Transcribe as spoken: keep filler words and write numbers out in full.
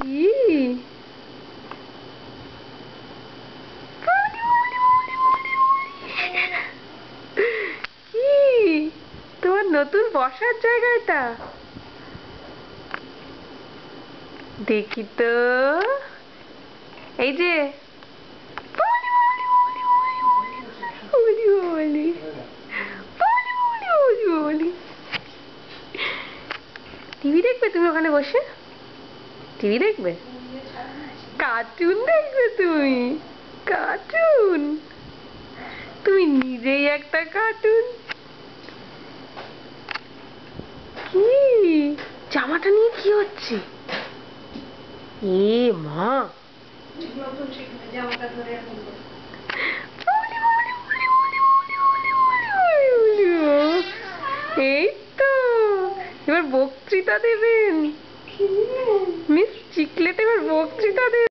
কি কি তোমার নতুন বসার জায়গাটা দেখি তো। এই যে টিভি দেখবে তুমি ওখানে বসে? টিভি দেখবে? কার্টুন দেখবে তুমি? কার্টুন? তুমি নিজেই একটা কার্টুন। কি জামাটা নিয়ে কি হচ্ছে? এ মা, এই তো এবার বক্তৃতা দেবেন মিস চিকলেট, এবার বক্তৃতা দেবেন।